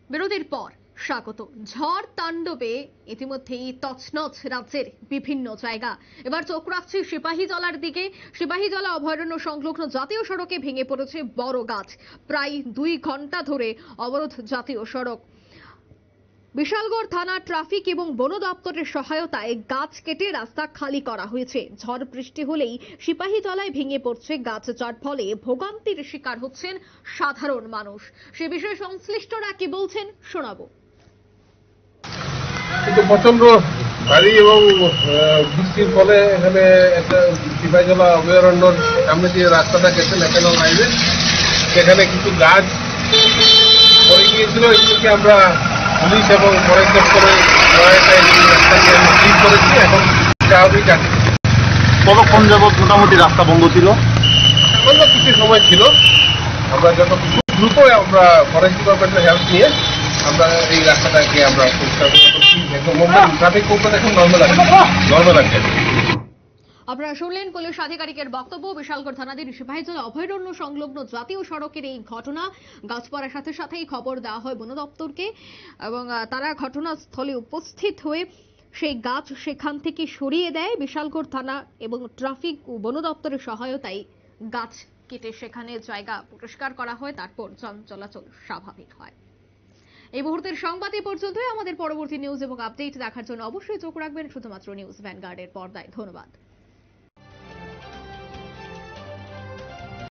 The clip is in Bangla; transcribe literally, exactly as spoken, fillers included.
বিরতির পর স্বাগত। ঝড় তাণ্ডবে ইতিমধ্যেই তছনছ রাজ্যের বিভিন্ন জায়গা। এবার চোখ রাখছি সিপাহীজলার দিকে। সিপাহীজলা অভয়ারণ্য সংলগ্ন জাতীয় সড়কে ভেঙে পড়েছে বড় গাছ। প্রায় দুই ঘন্টা ধরে অবরোধ জাতীয় সড়ক। বিশালগড় থানা ট্রাফিক এবং বন দপ্তরের সহায়তায় গাছ কেটে রাস্তা খালি করা হয়েছে। ঝড় বৃষ্টি হলেই সিপাহীজলায় ভেঙে পড়ছে গাছ, যার ফলে ভোগান্তির শিকার হচ্ছেন সাধারণ মানুষ। সে বিষয়ে সংশ্লিষ্টরা কি বলছেন শোনাবো। কিন্তু প্রচন্ড ভারী এবং বৃষ্টির ফলে এখানে একটা সিপাহীজলা অভয়ারণ্যর সামনে যে রাস্তাটা গেছে ন্যাশনাল হাইওয়ে, সেখানে কিছু গাছ পড়ে গিয়েছিল। এগুলোকে আমরা পুলিশ এবং ফরেস্ট দপ্তরের সহায়তায় রাস্তাকে আমরা ক্লিন করেছি। এখন স্বাভাবিক আছে। কতক্ষণ যাবৎ মোটামুটি রাস্তা বন্ধ ছিল? সামান্য কিছু সময় ছিল। আমরা যত খুব দ্রুত আমরা ফরেস্ট ডিপার্টমেন্টের হেল্প নিয়ে আমরা এই রাস্তাটাকে আমরা পরিষ্কার করছি। ট্রাফিক কন্ট্রোল এখন নর্মাল আছে নর্মাল আছে আপনারা শুনলেন পুলিশ আধিকারিকের বক্তব্য। বিশালগড় থানাধীন সিপাহীজলা অভয়ারণ্য সংলগ্ন জাতীয় সড়কের এই ঘটনা। গাছ পড়ার সাথে সাথেই খবর দেওয়া হয় বন দপ্তরকে এবং তারা ঘটনাস্থলে উপস্থিত হয়ে সেই গাছ সেখান থেকে সরিয়ে দেয়। বিশালগড় থানা এবং ট্রাফিক ও বন দপ্তরের সহায়তায় গাছ কেটে সেখানে জায়গা পরিষ্কার করা হয়, তারপর যান চলাচল স্বাভাবিক হয়। এই মুহূর্তের সংবাদ এই পর্যন্তই। আমাদের পরবর্তী নিউজ এবং আপডেট দেখার জন্য অবশ্যই চোখ রাখবেন শুধুমাত্র নিউজ ভ্যানগার্ডের পর্দায়। ধন্যবাদ।